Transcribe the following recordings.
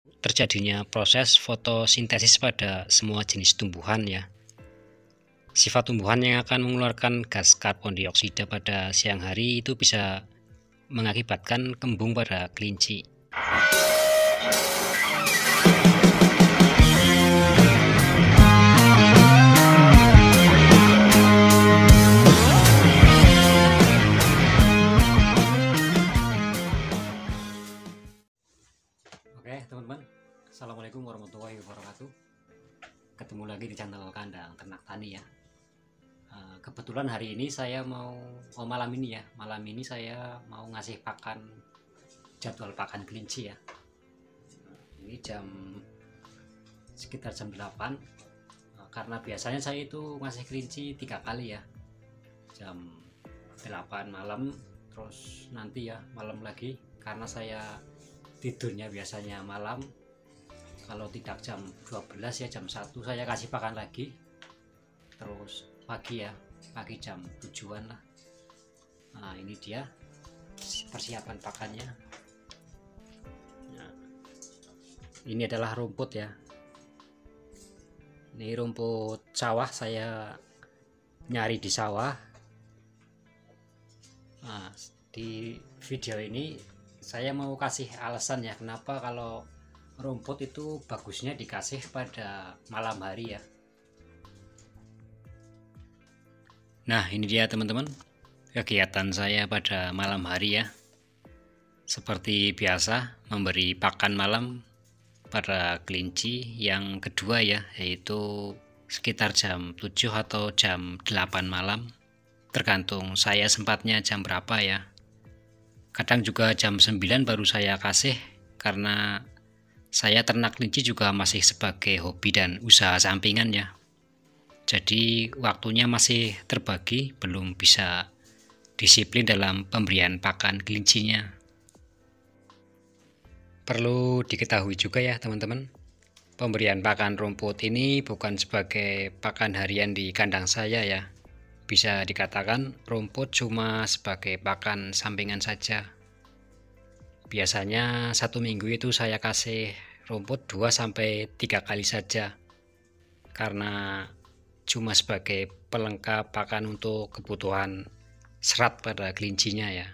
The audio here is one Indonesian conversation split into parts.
terjadinya proses fotosintesis pada semua jenis tumbuhan ya. Sifat tumbuhan yang akan mengeluarkan gas karbon dioksida pada siang hari itu bisa mengakibatkan kembung pada kelinci. Oke teman-teman, Assalamualaikum warahmatullahi wabarakatuh. Ketemu lagi di channel Kandang Ternak Tani ya. Kebetulan hari ini saya malam ini saya mau ngasih pakan, jadwal pakan kelinci ya. Ini sekitar jam 8, karena biasanya saya itu ngasih kelinci 3 kali ya, jam 8 malam, terus nanti ya malam lagi, karena saya tidurnya biasanya malam. Kalau tidak jam 12 ya jam 1 saya kasih pakan lagi, terus pagi jam 7-an lah. Nah ini dia persiapan pakannya. Nah, ini adalah rumput ya, ini rumput sawah, saya nyari di sawah. Nah, di video ini saya mau kasih alasan ya kenapa kalau rumput itu bagusnya dikasih pada malam hari ya. Nah ini dia teman-teman, kegiatan saya pada malam hari ya. Seperti biasa, memberi pakan malam pada kelinci yang kedua ya, yaitu sekitar jam 7 atau jam 8 malam, tergantung saya sempatnya jam berapa ya. Kadang juga jam 9 baru saya kasih, karena saya ternak kelinci juga masih sebagai hobi dan usaha sampingan ya. Jadi waktunya masih terbagi, belum bisa disiplin dalam pemberian pakan kelincinya. Perlu diketahui juga ya teman-teman, pemberian pakan rumput ini bukan sebagai pakan harian di kandang saya ya. Bisa dikatakan rumput cuma sebagai pakan sampingan saja. Biasanya satu minggu itu saya kasih rumput 2-3 kali saja, karena cuma sebagai pelengkap pakan untuk kebutuhan serat pada kelincinya ya.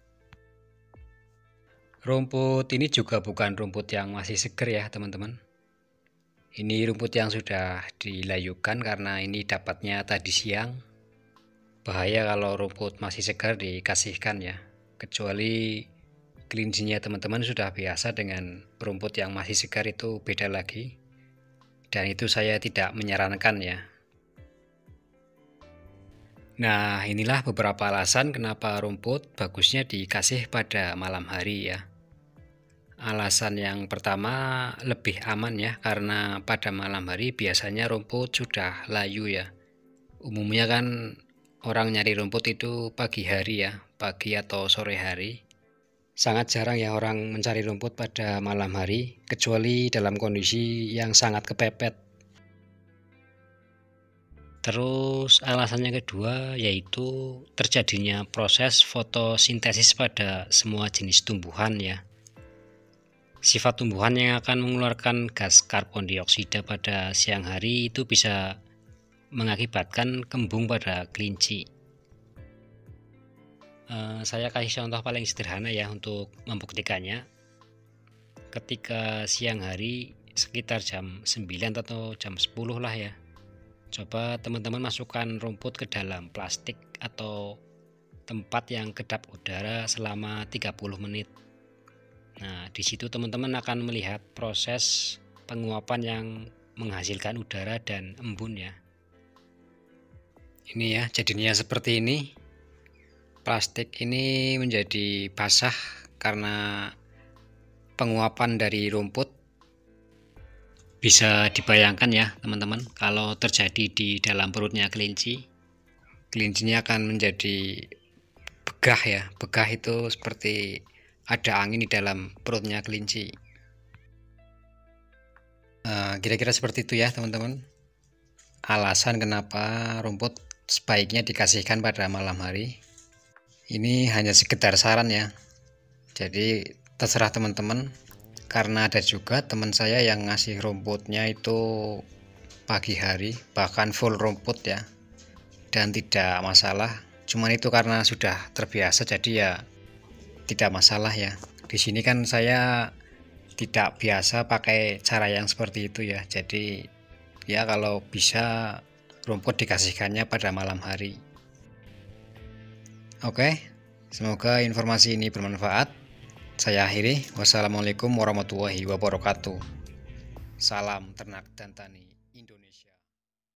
Rumput ini juga bukan rumput yang masih seger ya teman-teman. Ini rumput yang sudah dilayukan, karena ini dapatnya tadi siang. Bahaya kalau rumput masih segar dikasihkan ya, kecuali kelincinya teman-teman sudah biasa dengan rumput yang masih segar, itu beda lagi, dan itu saya tidak menyarankan ya. Nah inilah beberapa alasan kenapa rumput bagusnya dikasih pada malam hari ya. Alasan yang pertama, lebih aman ya, karena pada malam hari biasanya rumput sudah layu ya. Umumnya kan orang nyari rumput itu pagi hari ya, pagi atau sore hari. Sangat jarang ya orang mencari rumput pada malam hari, kecuali dalam kondisi yang sangat kepepet. Terus alasan yang kedua yaitu terjadinya proses fotosintesis pada semua jenis tumbuhan ya. Sifat tumbuhan yang akan mengeluarkan gas karbon dioksida pada siang hari itu bisa mengakibatkan kembung pada kelinci. Saya kasih contoh paling sederhana ya untuk membuktikannya. Ketika siang hari sekitar jam 9 atau jam 10 lah ya, coba teman-teman masukkan rumput ke dalam plastik atau tempat yang kedap udara selama 30 menit. Nah di situ teman-teman akan melihat proses penguapan yang menghasilkan udara dan embun ya. Ini ya jadinya seperti ini. Plastik ini menjadi basah karena penguapan dari rumput. Bisa dibayangkan ya teman-teman, kalau terjadi di dalam perutnya kelinci, kelincinya akan menjadi begah ya. Begah itu seperti ada angin di dalam perutnya kelinci. Kira-kira seperti itu ya teman-teman, alasan kenapa rumput sebaiknya dikasihkan pada malam hari. Ini hanya sekedar saran ya, jadi terserah teman-teman. karena ada juga teman saya yang ngasih rumputnya itu pagi hari, bahkan full rumput ya, dan tidak masalah. Cuman itu karena sudah terbiasa jadi ya tidak masalah ya. Di sini kan saya tidak biasa pakai cara yang seperti itu ya. Jadi ya kalau bisa rumput dikasihkannya pada malam hari. Oke, semoga informasi ini bermanfaat. Saya akhiri. Wassalamualaikum warahmatullahi wabarakatuh. Salam ternak dan tani Indonesia.